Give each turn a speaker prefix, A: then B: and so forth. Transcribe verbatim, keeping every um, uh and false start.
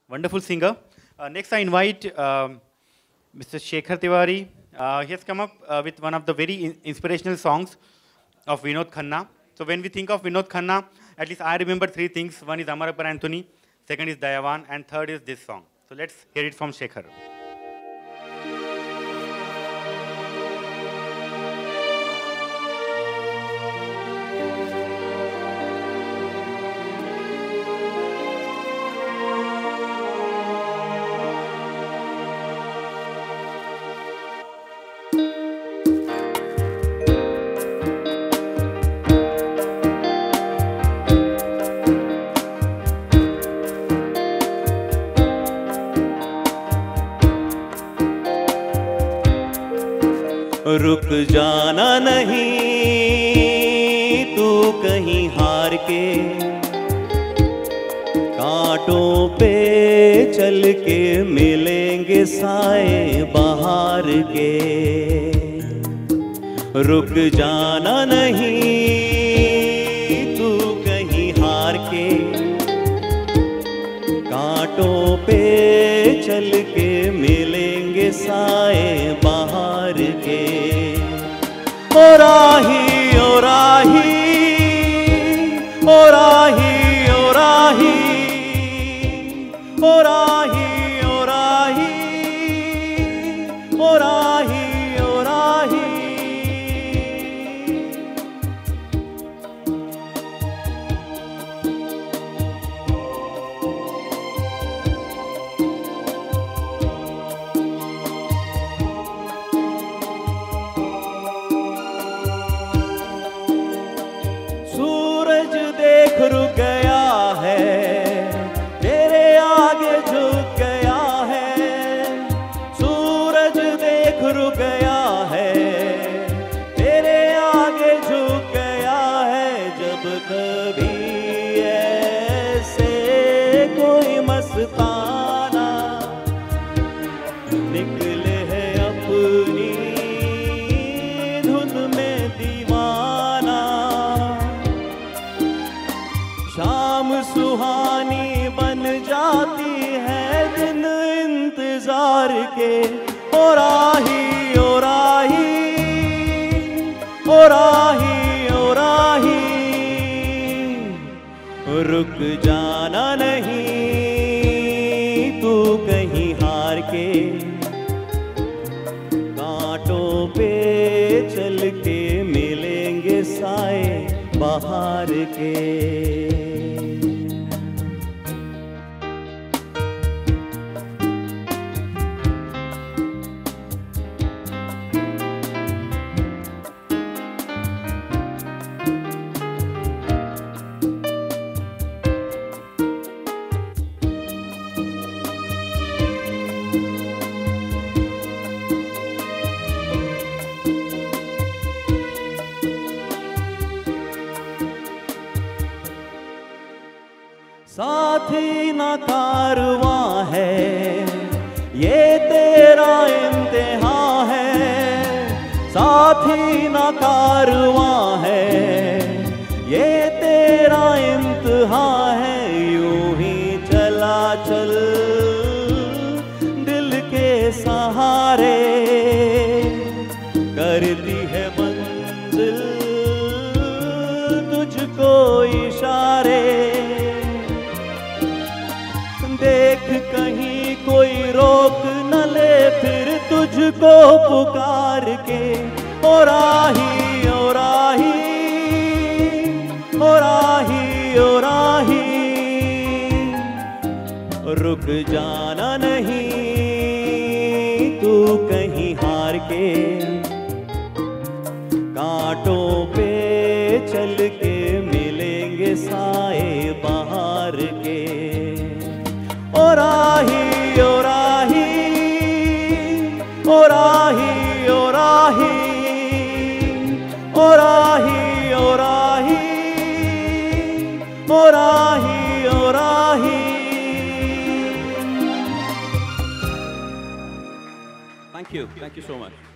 A: wonderful singer. Uh, next, I invite um, Mister Shekhar Tiwari. Uh, he has come up uh, with one of the very in inspirational songs of Vinod Khanna. So when we think of Vinod Khanna, at least I remember three things. One is Amarapar Anthony, second is Dayavan, and third is this song. So let's hear it from Shekhar.
B: रुक जाना नहीं तू कहीं हार के, कांटों पे चल के मिलेंगे साए बहार के। रुक जाना नहीं तू कहीं हार के, कांटों पे चल के मिलेंगे साए बहार के। ओ राही ओ राही ओ राही ओ राही ओ राही ओ राही ओ राही ओ राही। सूरज देख रुक गया है, तेरे आगे झुक गया है। सूरज देख रुक गया है, तेरे आगे झुक गया है। जब कभी ऐसे कोई मस्ताना निकले है अपनी धुन में दीवाना, शाम सुहानी बन जाती है दिन इंतजार के। ओ राही ओ राही ओ राही ओ राही। रुक जाना नहीं तू कहीं हार के, कांटों पे चल के मिलेंगे साए बहार के। साथी ना कारवां है, ये तेरा इम्तिहान है। साथी ना कारवां है, ये तेरा इम्तिहान है। यूं ही चला चल दिल के सहारे, करती है मंजिल तुझको इशारे। देख कहीं कोई रोक न ले फिर तुझको पुकार के। ओ राही ओ राही ओ राही ओ राही। रुक जाना नहीं तू कहीं हार के, कांटों पे चल के मिलेंगे साए बहार के। ओ राही ओ राही ओ राही ओ राही ओ राही ओ राही ओ राही ओ राही। Thank you, thank you so much.